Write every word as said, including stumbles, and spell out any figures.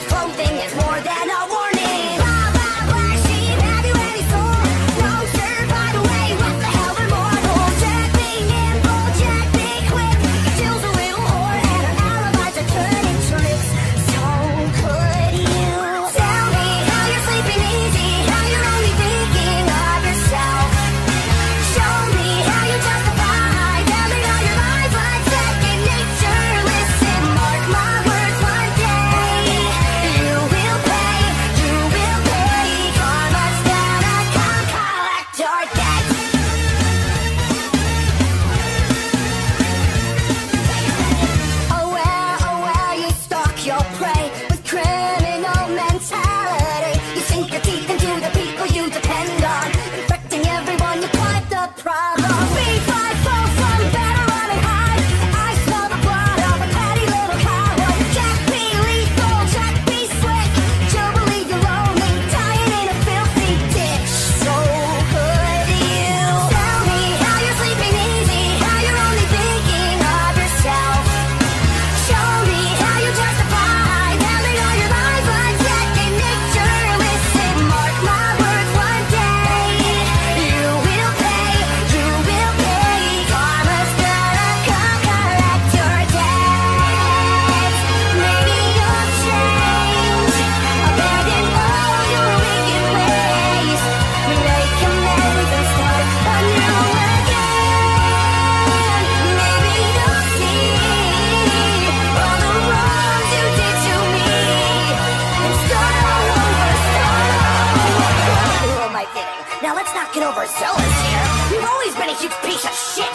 sheep's clothing is more than a warning. Blah, blah, black sheep, have you any soul? No, sir, by the way, what the hell are mortals? Jack being nimble, Jack being quick. Jill's a real whore and her alibis are turning tricks. So could you tell me how you're sleeping easy, how you're only thinking of yourself? Show me how you justify telling all your lies like second nature. Listen, mark my words, one day you will pay, you will pay. Karma's gonna come collect your debt. Oh where, oh where you stalk your prey with criminal mentality. You sink your teeth into the people you depend on, infecting everyone, you quite the problem. We fight fall from better running high. I smell the blood of a petty little coward. Jack be lethal, Jack be slick. You'll believe you're lonely, dying in a filthy ditch. So could you tell me how you're sleeping easy, how you're only thinking of yourself? Show me how you justify telling all your lies like second nature. Listen, mark my words, one day you will pay, you will pay. Karma's gonna come collect your debt. Maybe you'll change, abandon all your wicked ways, make amends and start anew again. Maybe you'll see all the wrongs you did to me and start all over, start all over. Who am I kidding? Now let's not get overzealous here. You've always been a huge piece of shit.